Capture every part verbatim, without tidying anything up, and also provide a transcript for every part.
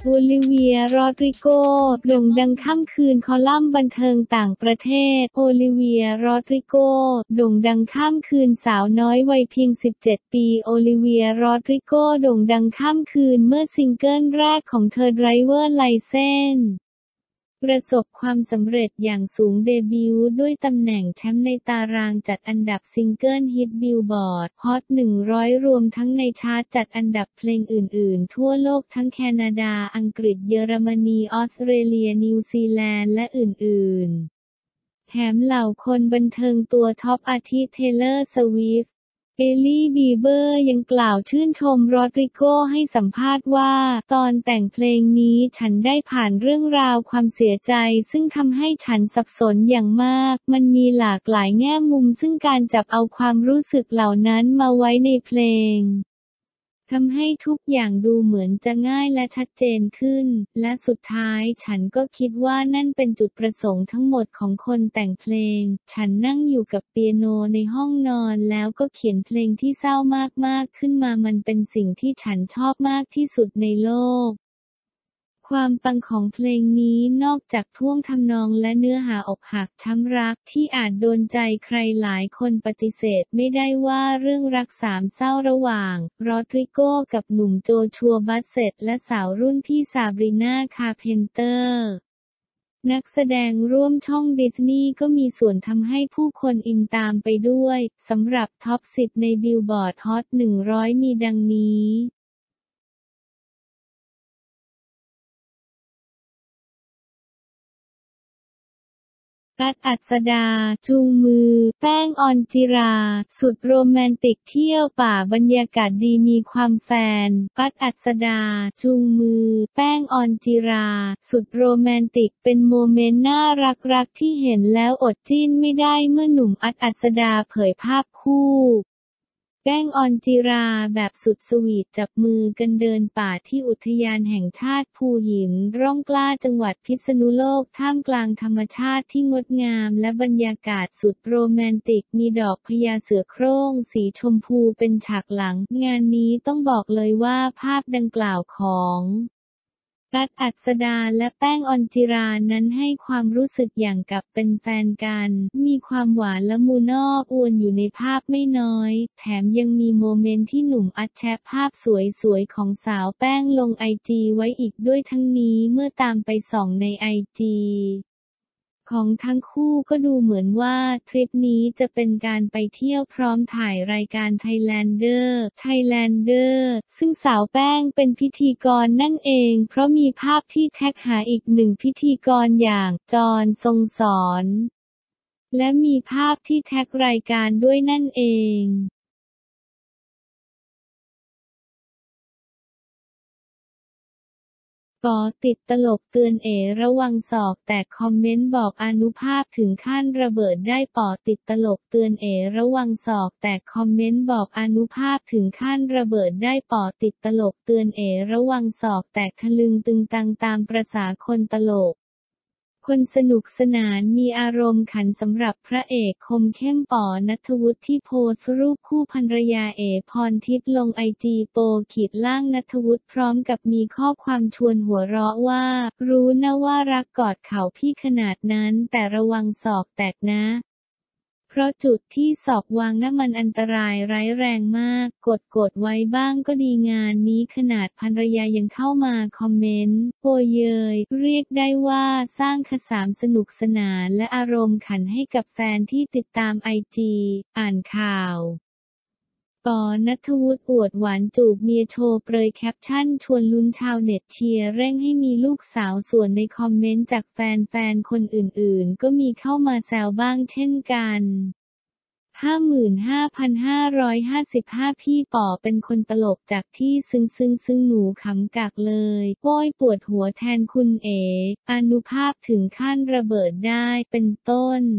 โอลิเวีย โรดริโก โด่งดังค่ำคืนคอลัมน์บันเทิงต่างประเทศ โอลิเวีย โรดริโก โด่งดังข้ามคืนสาวน้อยวัยเพียง สิบเจ็ด ปี โอลิเวีย โรดริโก โด่งดังข้ามคืนเมื่อซิงเกิลแรกของเธอ Driver's License ประสบความสำเร็จอย่างสูงเดบิวต์ด้วยตำแหน่งแชมป์ในตารางจัดอันดับซิงเกิลฮิตบิลบอร์ด ฮอต หนึ่งร้อย รวมทั้งในชาร์ตจัดอันดับเพลงอื่นๆทั่วโลกทั้งแคนาดา อังกฤษ เยอรมนี ออสเตรเลีย นิวซีแลนด์ และอื่นๆ แถมเหล่าคนบันเทิงตัวท็อปอาทิเทเลอร์ สวิฟต์ เอลลี่ บีเบอร์ยังกล่าวชื่นชมโรดริโกให้สัมภาษณ์ว่าตอนแต่งเพลงนี้ฉันได้ผ่านเรื่องราวความเสียใจซึ่งทำให้ฉันสับสนอย่างมากมันมีหลากหลายแง่มุมซึ่งการจับเอาความรู้สึกเหล่านั้นมาไว้ในเพลงทำให้ทุกอย่างดูเหมือนจะง่ายและชัดเจนขึ้นและสุดท้ายฉันก็คิดว่านั่นเป็นจุดประสงค์ทั้งหมดของคนแต่งเพลงฉันนั่งอยู่กับเปียโนในห้องนอนแล้วก็เขียนเพลงที่เศร้ามากๆขึ้นมามันเป็นสิ่งที่ฉันชอบมากที่สุดในโลกความปังของเพลงนี้นอกจากท่วงทำนองและเนื้อหาอกหักช้ำรักที่อาจโดนใจใครหลายคนปฏิเสธไม่ได้ว่าเรื่องรักสามเศร้าระหว่างโรดริโกกับหนุ่มโจชัว บัสเซตและสาวรุ่นพี่ซาบรีนา คาร์เพนเตอร์นักแสดงร่วมช่องดิสนีย์ก็มีส่วนทำให้ผู้คนอินตามไปด้วยสำหรับท็อป สิบ ในบิลบอร์ดฮอต หนึ่งร้อย มีดังนี้กัต อัศดา จูงมือ แป้ง ออนจิรา สุดโรแมนติกเที่ยวป่าบรรยากาศดีมีความแฟนกัต อัศดา จูงมือ แป้ง ออนจิรา สุดโรแมนติกเป็นโมเมนต์น่ารักๆที่เห็นแล้วอดจิ้นไม่ได้เมื่อหนุ่มอัด อัศดาเผยภาพคู่แป้ง ออนจิราแบบสุดสวีทจับมือกันเดินป่าที่อุทยานแห่งชาติภูหินร่องกล้าจังหวัดพิษณุโลกท่ามกลางธรรมชาติที่งดงามและบรรยากาศสุดโรแมนติกมีดอกพญาเสือโคร่งสีชมพูเป็นฉากหลังงานนี้ต้องบอกเลยว่าภาพดังกล่าวของกัต อัศดาและแป้ง ออนจิรานั้นให้ความรู้สึกอย่างกับเป็นแฟนกันมีความหวานละมุนอ้ออวลอยู่ในภาพไม่น้อยแถมยังมีโมเมนต์ที่หนุ่มอัดแชะภาพสวยๆของสาวแป้งลงไอจีไว้อีกด้วยทั้งนี้เมื่อตามไปส่องในไอจีของทั้งคู่ก็ดูเหมือนว่าทริปนี้จะเป็นการไปเที่ยวพร้อมถ่ายรายการ Thailander Thailander ซึ่งสาวแป้งเป็นพิธีกรนั่นเองเพราะมีภาพที่แท็กหาอีกหนึ่งพิธีกรอย่างจอห์นทรงสอนและมีภาพที่แท็กรายการด้วยนั่นเองปอติดตลกเตือนเอ๋ระวังศอกแตกคอมเมนต์บอกอานุภาพถึงขั้นระเบิดได้ปอติดตลกเตือนเอ๋ระวังศอกแตกคอมเมนต์บอกอานุภาพถึงขั้นระเบิดได้ปอติดตลกเตือนเอ๋ระวังศอกแตกทะลึงตึงตังตามประสาคนตลกคนสนุกสนานมีอารมณ์ขันสำหรับพระเอกคมเข้มป๋อณัฐวุฒิที่โพสต์รูปคู่ภรรยาเอ๋พรทิพย์ลงไอจีโปขีดล่างณัฐวุฒิพร้อมกับมีข้อความชวนหัวเราะว่ารู้นะว่ารักกอดเข่าพี่ขนาดนั้นแต่ระวังศอกแตกนะเพราะจุดที่ศอกวางน่ะมันอันตรายร้ายแรงมากกดกดไว้บ้างก็ดีงานนี้ขนาดภรรยายังเข้ามาคอมเมนต์โปรยเยยเรียกได้ว่าสร้างขสามสนุกสนานและอารมณ์ขันให้กับแฟนที่ติดตามไอจีอ่านข่าวปอ ณัฐวุฒิอวดหวานจูบเมียโชว์เปรยแคปชั่นชวนลุ้นชาวเน็ตเชียร์เร่งให้มีลูกสาวส่วนในคอมเมนต์จากแฟนๆคนอื่นๆก็มีเข้ามาแซวบ้างเช่นกัน ห้าหมื่นห้าพันห้าร้อยห้าสิบห้า พี่ป๋อเป็นคนตลกจากที่ซึ้งซึ้งซึ้งหนูขำกักเลยโป้ยปวดหัวแทนคุณเอ๋อานุภาพถึงขั้นระเบิดได้เป็นต้น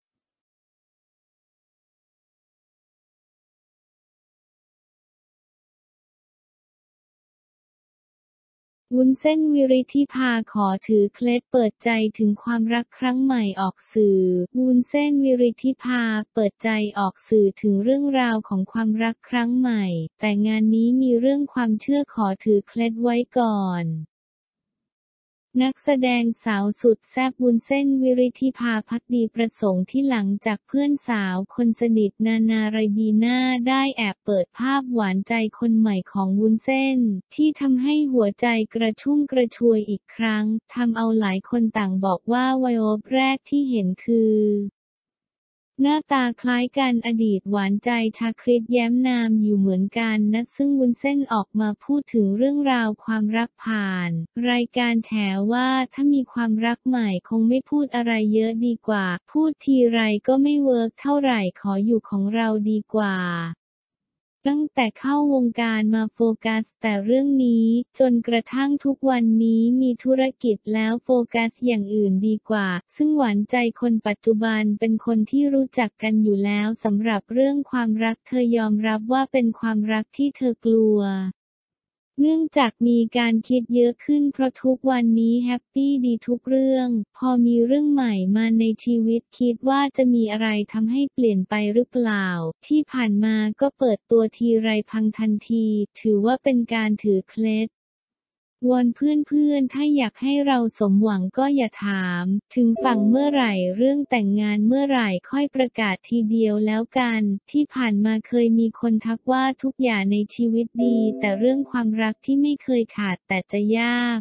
วุ้นเส้นวิริธิภาขอถือเคล็ดเปิดใจถึงความรักครั้งใหม่ออกสื่อวุ้นเส้นวิริธิภาเปิดใจออกสื่อถึงเรื่องราวของความรักครั้งใหม่แต่งานนี้มีเรื่องความเชื่อขอถือเคล็ดไว้ก่อนนักแสดงสาวสุดแซ่บวุ้นเส้นวิริธิภาภักดีประสงค์ที่หลังจากเพื่อนสาวคนสนิทนานาไรบีน่าได้แอบเปิดภาพหวานใจคนใหม่ของวุ้นเส้นที่ทำให้หัวใจกระชุ่มกระชวยอีกครั้งทำเอาหลายคนต่างบอกว่าไวโอปแรกที่เห็นคือหน้าตาคล้ายกันอดีตหวานใจชาคริตแย้มนามอยู่เหมือนกันนะซึ่งวุ้นเส้นออกมาพูดถึงเรื่องราวความรักผ่านรายการแฉว่าถ้ามีความรักใหม่คงไม่พูดอะไรเยอะดีกว่าพูดทีไรก็ไม่เวิร์กเท่าไหร่ขออยู่ของเราดีกว่าตั้งแต่เข้าวงการมาโฟกัสแต่เรื่องนี้จนกระทั่งทุกวันนี้มีธุรกิจแล้วโฟกัสอย่างอื่นดีกว่าซึ่งหวานใจคนปัจจุบันเป็นคนที่รู้จักกันอยู่แล้วสำหรับเรื่องความรักเธอยอมรับว่าเป็นความรักที่เธอกลัวเนื่องจากมีการคิดเยอะขึ้นเพราะทุกวันนี้แฮปปี้ดีทุกเรื่องพอมีเรื่องใหม่มาในชีวิตคิดว่าจะมีอะไรทำให้เปลี่ยนไปหรือเปล่าที่ผ่านมาก็เปิดตัวทีไรพังทันทีถือว่าเป็นการถือเคล็ดวอนเพื่อนๆถ้าอยากให้เราสมหวังก็อย่าถามถึงฝั่งเมื่อไหร่เรื่องแต่งงานเมื่อไหร่ค่อยประกาศทีเดียวแล้วกันที่ผ่านมาเคยมีคนทักว่าทุกอย่างในชีวิตดีแต่เรื่องความรักที่ไม่เคยขาดแต่จะยาก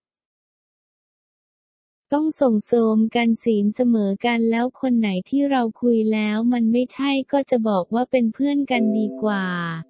ต้องส่งเสริมกันศีลเสมอกันแล้วคนไหนที่เราคุยแล้วมันไม่ใช่ก็จะบอกว่าเป็นเพื่อนกันดีกว่า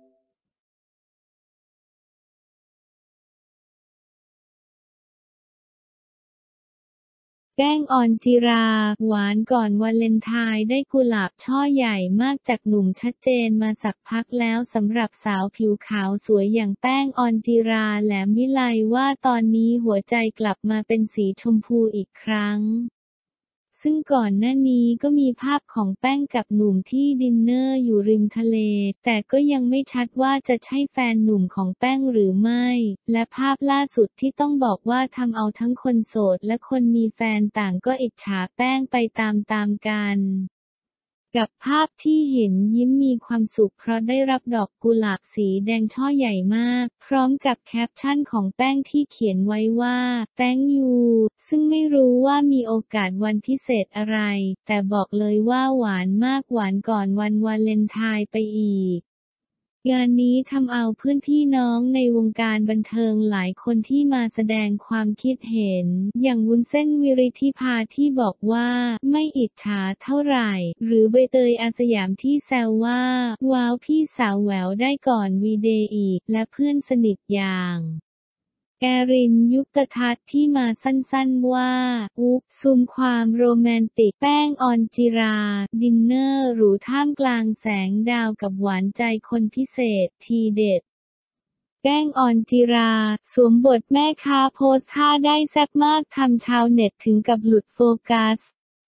แป้งออนจิรา หวานก่อนวาเลนไทน์ได้กุหลาบช่อใหญ่มากจากหนุ่มชัดเจนมาสักพักแล้วสำหรับสาวผิวขาวสวยอย่างแป้งออนจิราแหลมวิไลว่าตอนนี้หัวใจกลับมาเป็นสีชมพูอีกครั้งซึ่งก่อนหน้านี้ก็มีภาพของแป้งกับหนุ่มที่ดินเนอร์อยู่ริมทะเลแต่ก็ยังไม่ชัดว่าจะใช่แฟนหนุ่มของแป้งหรือไม่และภาพล่าสุดที่ต้องบอกว่าทำเอาทั้งคนโสดและคนมีแฟนต่างก็อิจฉาแป้งไปตามๆกันกับภาพที่เห็นยิ้มมีความสุขเพราะได้รับดอกกุหลาบสีแดงช่อใหญ่มากพร้อมกับแคปชั่นของแป้งที่เขียนไว้ว่า Thank you ซึ่งไม่รู้ว่ามีโอกาสวันพิเศษอะไรแต่บอกเลยว่าหวานมากหวานก่อนวันวาเลนไทน์ไปอีกงานนี้ทำเอาเพื่อนพี่น้องในวงการบันเทิงหลายคนที่มาแสดงความคิดเห็นอย่างวุ้นเส้นวิริธิภาที่บอกว่าไม่อิจฉาเท่าไหร่หรือใบเตยอาสยามที่แซวว่าว้าวพี่สาวแหววได้ก่อนวีเดย์อีกและเพื่อนสนิทอย่างแอรินยุคทัศน์ที่มาสั้นๆว่าอุ๊บซูมความโรแมนติกแป้งออนจิราดินเนอร์หรูท่ามกลางแสงดาวกับหวานใจคนพิเศษทีเด็ดแป้งออนจิราสวมบทแม่ค้าโพสท่าได้แซ่บมากทำชาวเน็ตถึงกับหลุดโฟกัส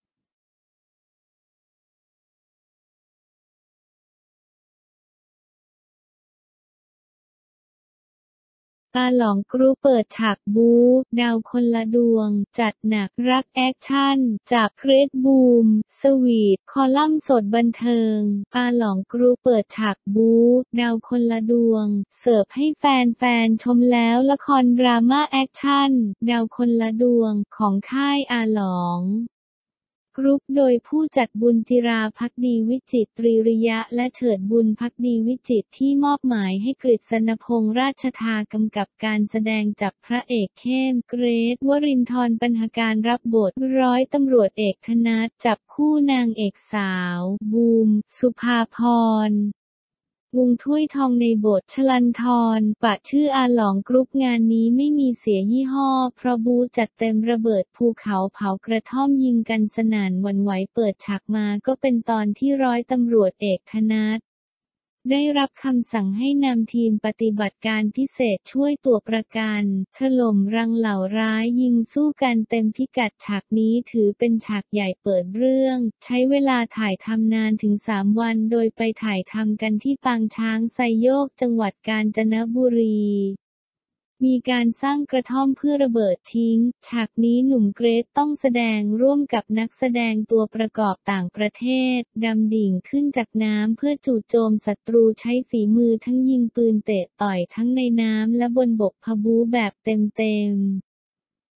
อาหลองกรุ๊ปเปิดฉากบู๊ดาวคนละดวงจัดหนักรักแอคชั่นจากเกรทบูมสวีทคอลัมน์สดบันเทิงอาหลองกรุ๊ปเปิดฉากบู๊ดาวคนละดวงเสิร์ฟให้แฟนๆชมแล้วละครดราม่าแอคชั่นดาวคนละดวงของค่ายอาหลองกรุ๊ปโดยผู้จัดบุญจิราภักดีวิจิตรตรีริยะและเฉิดบุญภักดีวิจิตรที่มอบหมายให้กฤษณพงษ์ราชทากำกับการแสดงจับพระเอกเข้มเกรทวรินทร์บรรณาการรับบทร้อยตำรวจเอกธนัสจับคู่นางเอกสาวบูมสุภาพรวงถ้วยทองในบทชลันทรปะชื่ออาหลองกรุ๊ปงานนี้ไม่มีเสียยี่ห้อเพราะบูจัดเต็มระเบิดภูเขาเผากระท่อมยิงกันสนั่นหวั่นไหวเปิดฉากมาก็เป็นตอนที่ร้อยตำรวจเอกธนัสได้รับคำสั่งให้นำทีมปฏิบัติการพิเศษช่วยตัวประกันถล่มรังเหล่าร้ายยิงสู้กันเต็มพิกัดฉากนี้ถือเป็นฉากใหญ่เปิดเรื่องใช้เวลาถ่ายทำนานถึงสามวันโดยไปถ่ายทำกันที่ปางช้างไซโยกจังหวัดกาญจนบุรีมีการสร้างกระท่อมเพื่อระเบิดทิ้งฉากนี้หนุ่มเกรทต้องแสดงร่วมกับนักแสดงตัวประกอบต่างประเทศดำดิ่งขึ้นจากน้ำเพื่อจู่โจมศัตรูใช้ฝีมือทั้งยิงปืนเตะต่อยทั้งในน้ำและบนบกพะบูแบบเต็มๆ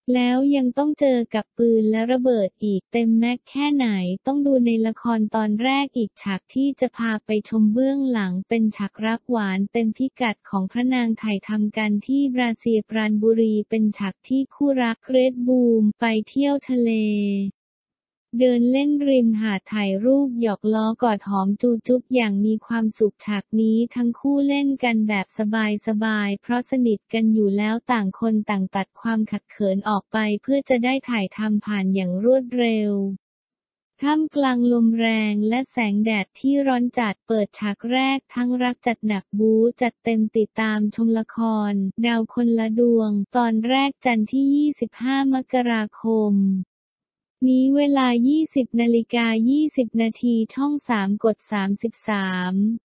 แล้วยังต้องเจอกับปืนและระเบิดอีกเต็มแม็กซ์แค่ไหนต้องดูในละครตอนแรกอีกฉากที่จะพาไปชมเบื้องหลังเป็นฉากรักหวานเต็มพิกัดของพระนางถ่ายทำกันที่บราซิลปราณบุรีเป็นฉากที่คู่รักเกรทบูมไปเที่ยวทะเลเดินเล่นริมหาดถ่ายรูปหยอกล้อกอดหอมจูจุ๊บอย่างมีความสุขฉากนี้ทั้งคู่เล่นกันแบบสบายๆเพราะสนิทกันอยู่แล้วต่างคนต่างตัดความขัดเขินออกไปเพื่อจะได้ถ่ายทำผ่านอย่างรวดเร็วท่ามกลางลมแรงและแสงแดดที่ร้อนจัดเปิดฉากแรกทั้งรักจัดหนักบู๊จัดเต็มติดตามชมละครดาวคนละดวงตอนแรกจันทร์ที่ยี่สิบห้ามกราคมนี้เวลา ยี่สิบนาฬิกายี่สิบนาทีช่องสามกดสามสิบสาม